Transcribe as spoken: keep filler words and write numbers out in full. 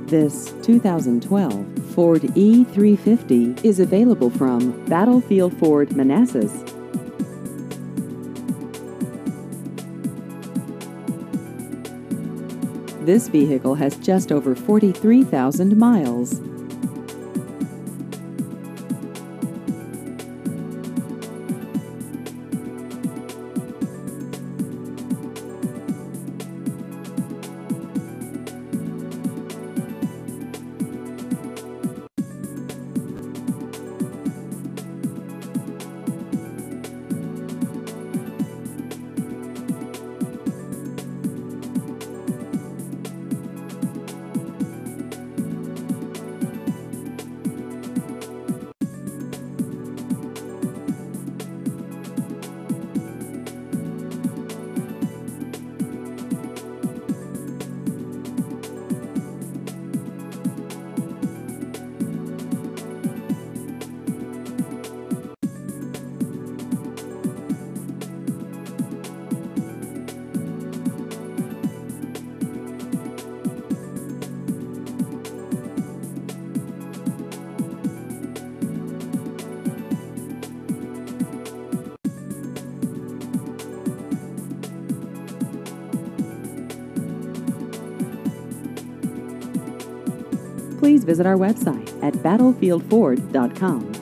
This two thousand twelve Ford E three fifty is available from Battlefield Ford Manassas. This vehicle has just over forty-three thousand miles. Please visit our website at battlefield ford dot com.